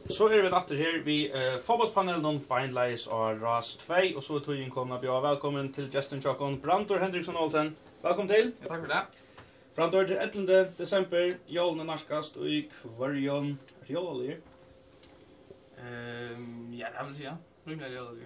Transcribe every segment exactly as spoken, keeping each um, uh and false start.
Så är vi åter här vid uh, fotbollspanelen Beinleis och Rás två och så tog in komma bli välkommen till Justin Chakon Tróndur Hendriksson Olsen. Välkommen till. Ja, tack för det. Tróndur till elfte december, jolna narskast och i kvarjon jolali. Ehm ja, det vill säga. Rimligt jolali.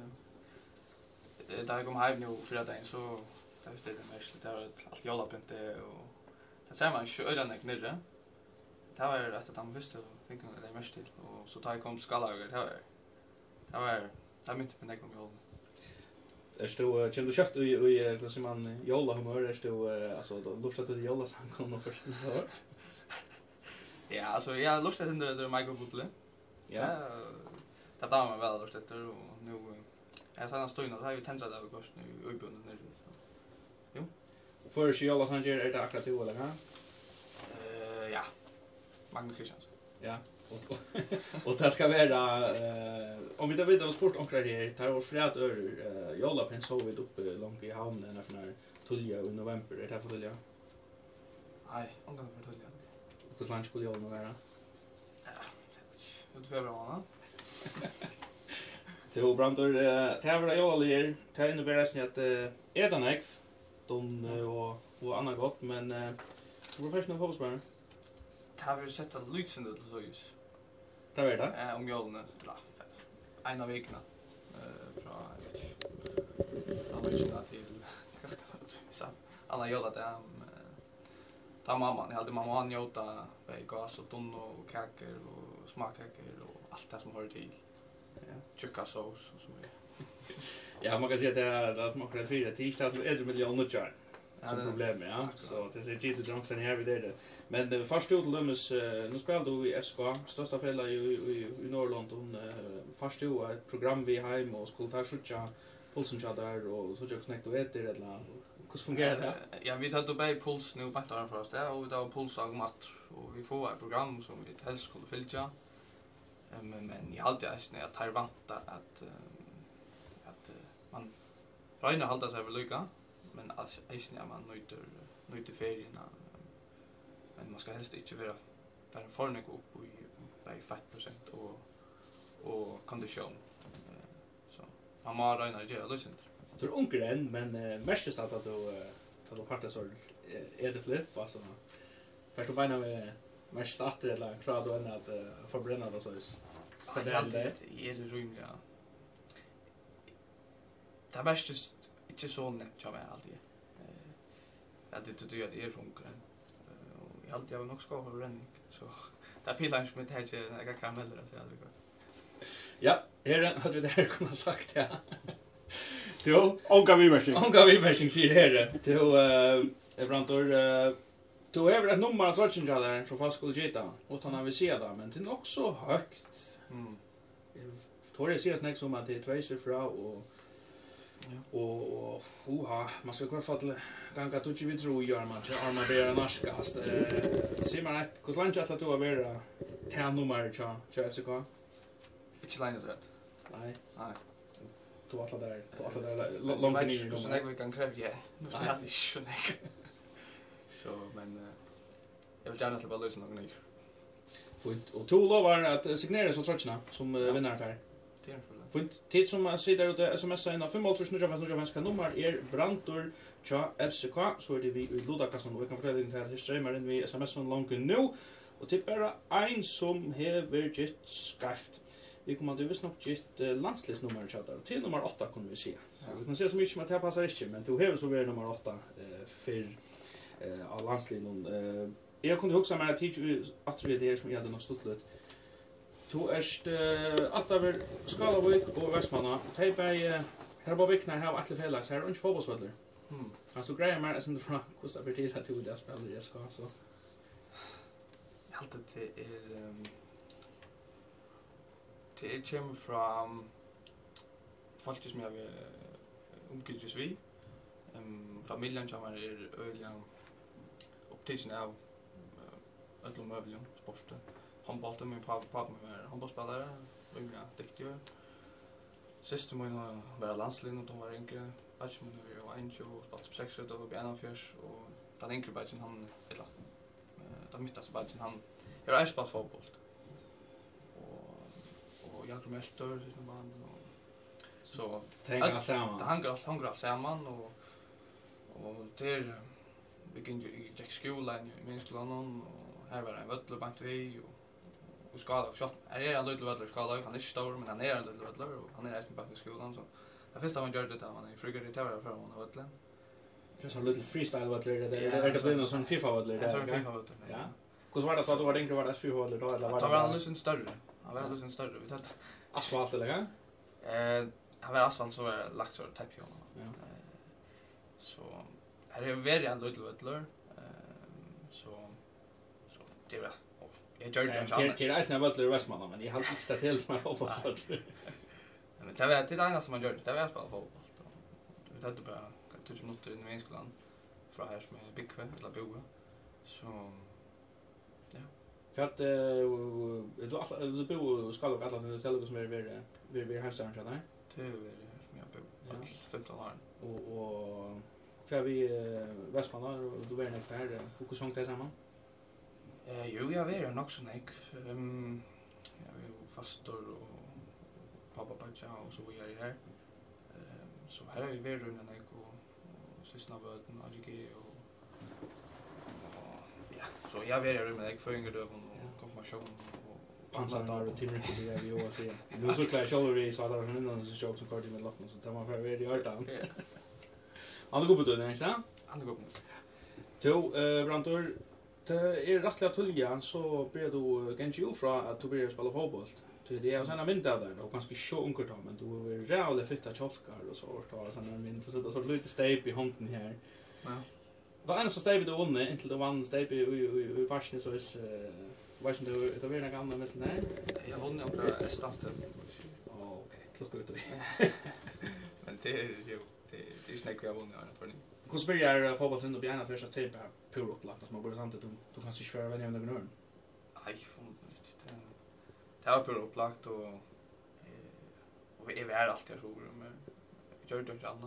Eh där kom hem nu för att det så där står det mest där allt jolapinte och det ser man ju öden knirre. Det var efter att han visste tänker det är mest till och så tar jag kom skalager det var det var det mitt på nekom jol. Är stod kände du kött och och vad som man jolla humör är stod alltså då lustat till jolla så han kom och först så. Ja, alltså jag lustat in det där microbubbla. Ja. Det där var väl lustat och nu jag sa han stod inne och har ju tändrat av gost nu i bunden där. Jo. För sig jolla han ger är det akkurat ju eller va? Eh ja. Magnus Christians. Ja. Och och det ska vara eh om vi då vet om sport omkring det tar oss fred ör eh jolla pin så vid uppe långt i hamnen när för tulja i november det här för tulja. Nej, omgång för tulja. Hur långt skulle jolla vara? Ja. Ut februari. Till Brandur tävlar jolla lir ta in det resten att äta ägg don och och annat gott men professional fotbollsspelare. Har vi sett att lysen det så just. Det vet jag. Eh om jollen ja. En av veckorna eh från han vill ju till vad ska man säga. Alla jollat är ta mamma, ni hade mamma njuta med gas och tunn och kakor och smakkakor och allt det som hör till. Ja, tjocka sås och så vidare. Ja, man kan säga att det smakar rätt fyra tisdag att ett miljon tjär. Som problem ja. Så det ser inte drunks den här vid det. Men det första ut Lummes nu spelar du i S K, största fälla i i i Norrland och första ut ett program vi hem och skulle ta skjuta pulsen där och så jag snäckte vet det eller hur fungerar det? Ja, vi tar då på puls nu på där först där och då pulsag mat och vi får ett program som vi helst skulle följa. Men men jag hade ju när jag tar vanta att att man räknar hålla sig väl lycka men alltså är man nöjter nöjter ferierna men man ska helst inte vara där förne gå upp i by fem procent och och kondition så man må räkna det lösen. Det är onkel än men mest att att då att då parta så är det flip alltså först och främst med mest starter eller klar då än att förbränna det så så det är det är det rimligt. Det är mest inte så nätt jag med alltid. Eh alltid det gör det är funkar. Och jag alltid har nog ska ha ränning så där pilar med det här jag kan melda det så aldrig. Ja, här hade vi det här kunnat sagt ja. Jo, onka viversing. Onka viversing säger här. Jo eh Brandur eh du har ett nummer att trotsen där från fast skulle geta och han har vi se där men det är också högt. Mm. Jag tror det ser snägt som att det är två siffror och ja. Och och oha, man ska kvar fatta ganga tuchi vi tror gör man så armar det narskast. Eh ser man att hur långt att det vara ta nummer cha cha så kan. Inte långt rätt. Nej. Nej. Du var där, du var där långt ner. Så när vi kan kräva ja. Nu ska jag inte så nej. Så men jag vill gärna släppa lösa någon ny. Fint. Och två lovar att signera så trotserna som vinnare för. Det är Fint. Tid som sitter ute smsa in fem åtta nio fem fem nummer är Brandur cha F C K så är det vi i Ludakastan och vi kan fortælla in till streamar in vi smsa långt nu och till bara en som hever just skaft. Vi kommer att visst nog just landslisnummer chatta till nummer åtta kan vi se. Så vi kan se så mycket som att det passar inte men du hever så vi nummer åtta eh för eh av landslinjen eh jag kunde också med att teach att det är som jag hade något stort lut. Tu erst att över Skalavik och Västmanna. Teipa här på vikna här alla fällas här och fotbollsspelare. Mm. Alltså grejer mer än från Costa Bertilla till det spelar jag ska så. Allt det är det kommer från folk som jag umgås vi. Ehm familjen som är öliga upptagna av alla möbler, sporten. Handboll med pappa med handbollsspelare, unga duktig. Sist må jag vara landslinjen och var yngre. Batch men vi var inte och spalt på sex och vi en fjärs och den yngre batchen han eller eh den mittaste batchen han är är spalt fotboll. Och jag kommer efter liksom bara så tänker allt samman. Det hänger allt hänger allt samman och och det vi kan ju check skolan i min skolan och här var en völlbank vi och och skala och shot. Är det en liten völler skala han är stor men han är en liten völler och han är nästan på skolan så. Det första man gör det där man är frigger det där från honom völlen. Just en liten freestyle völler där är det blir någon sån FIFA völler där. Så FIFA völler. Ja. Hur var det att du var tänkte var det S fyra völler då eller var det? Det var en liten större. Han var lite större vi tänkte. Asfalt eller vad? Eh, han var asfalt så var lagt så tätt på honom. Ja. Så här är väldigt en liten völler. Eh, så så det var jag gör det inte. Det är inte völler i Västmanland men jag har inte stått helt som fotbollsvöller. Men det var det ena som man gör det var att spela fotboll. Vi hade bara tjugo minuter i min skolan från här som är Bikve eller Boa. Så ja. För att du du bor och ska och alla de hotell som är vi vi vi har sånt där. Det är som jag bor femton år. Och och för vi Västmanland och du är näck där. Hur sånt det samman? Eh jo jag är nog så näck. Ehm jag är fastor och pappa pappa och så vidare här. Ehm så här är vi väl runt näck och sysna vöden Arge och ja, så jag vet ju med näck för yngre och konfirmation och pansar och timmer det är ju också. Du så klart show vi så där någon annan så som kort med lockna så tar man för väldigt hårt an. Han går på det nästa. Han går på. Jo, eh Brantor det är rättligt tulja så blir du ganska från att du börjar spela fotboll. Det är såna mynt där och ganska så ungt men du är rävligt fitta chalkar och så och så såna mynt så det så lite step i handen här. Ja. Vad är det så step du vann inte det vann step i i passion så är vad som det det blir några andra med nej. Jag vann ju också starten. Ja, okej. Klocka ut. Men det är ju det det är snäck jag vann ju för ni. Hur spelar fotbollen då gärna första typ här pur upplagt som man borde sant att du du kan sig köra vem det går. Nej, det var pur upplagt och och vi är väl alltid så men gör det inte annat.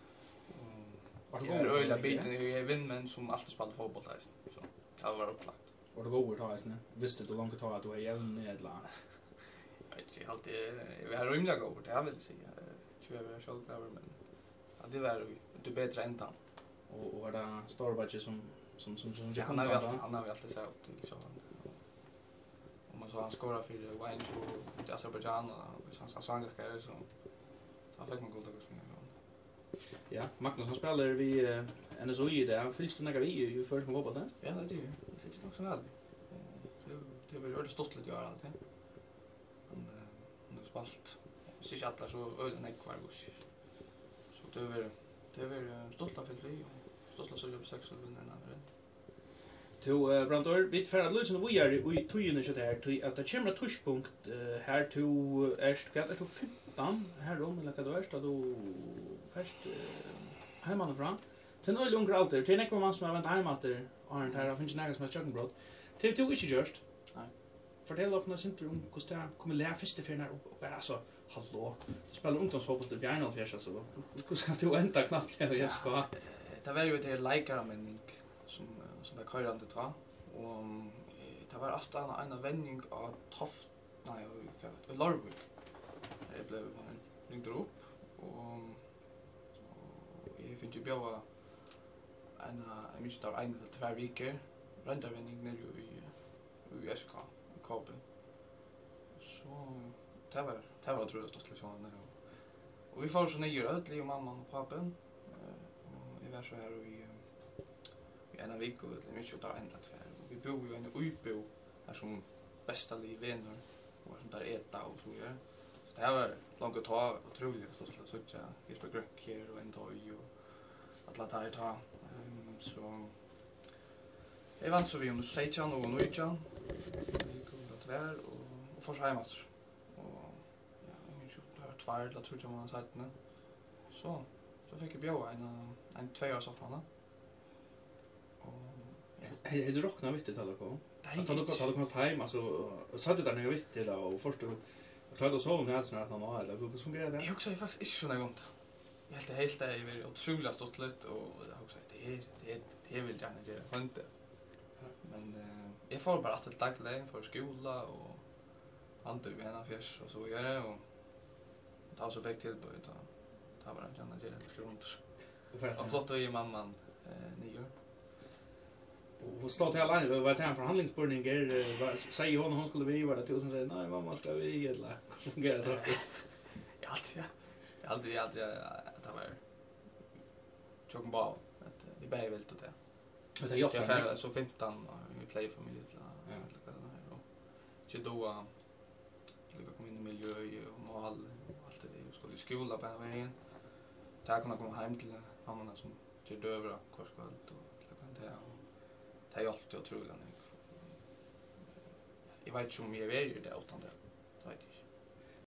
Och det är öliga biten i vinn men som alltid spelar fotboll där så det var upplagt. Och det går att ha isne. Visste du långt att ta att du är jävn nedla. Jag vet inte alltid vi har rymliga gå det jag vill säga. tjugo år själv men ja det var det bättre än han. Och och det stor budget som som som som han har alltid han har alltid sagt till så om man så han skorar för Wayne och det Azerbaijan och så han sångar ska det så så fick man goda gånger. Ja, Magnus han spelar vi N S O I där. Finns det några vi ju för som fotboll där? Ja, det är ju. Det finns också väl. Det det var ju det stort lite göra allt. Men nu spalt. Så jag alla så öl och kvar gosh. Så det var det var stolt av för vi och stolt så det sex och vinna andra. To Brantor, vi får att lösa vi är i tjugo så där till att det kommer touchpunkt här till erst kvartal till femton här då med lika då är då först hemma från. Sen är det långt allt till nästa man som har vänt hem efter och inte här finns några som har chockat brott. Till till inte just. Nej. Fortell upp något inte om hur det kommer lära första för när och bara så hallå. Spelar ungdomsfotboll till Bjärnal fjärsa så. Hur ska du ända knappt det jag ska. Det var ju det likar men som som är körande tror och det var alltså en en vändning av toft nej och Larvik. Det blev man ringde upp och jag fick ju bjöa en en mycket av en eller två veckor rända vändning ner i i S K Kopen. Så det var det var tror jag stort liksom och vi får så nya ödlig och mamma och pappan och vi var så här och vi en vecka eller mycket där ända tvär. Vi bor ju i en utbo här som bästa liv vänner och som där äta och så vidare. Så det här var långt att ta otroligt så så så jag ska gröck här och en toy och att låta ta så jag vann så vi under sexton och nitton. Vi kom då tvär och och för sig match. Och ja, mycket där tvär eller tror jag man har sagt men så så fick jag bjöa en en två år så man. Är du rockna vitt det alla på? Nej, då då då måste hem alltså satt det där när jag vitt till och först du klarade så om nästan att han eller hur fungerar det? Jag också faktiskt inte så något. Jag helt helt det är väldigt otroligt stort lätt och jag också det är det det vill gärna det inte. Men jag får bara att ett dag längre för skola och vant vi en affärs och så gör det och ta så fick till på utan ta bara en annan sida skulle runt. Och förresten Och flott och i mamman eh nio. och stod till alla andra var det en förhandlingsbörning är säger hon hon skulle vi var det tusen säger nej mamma ska vi eller så fungerar så. Jag alltid jag alltid jag alltid att det var chocken ball att det bär väl till det. Men det är jag färd så femton vi play familj till ja och så då lika kom in i miljö och mål allt det skulle skola på en vägen. Där kunna komma hem till mamma som kör dövra korskvalt och klockan det. Det är alltid otroligt. Jag vet inte om jag är det utan det. Jag vet inte.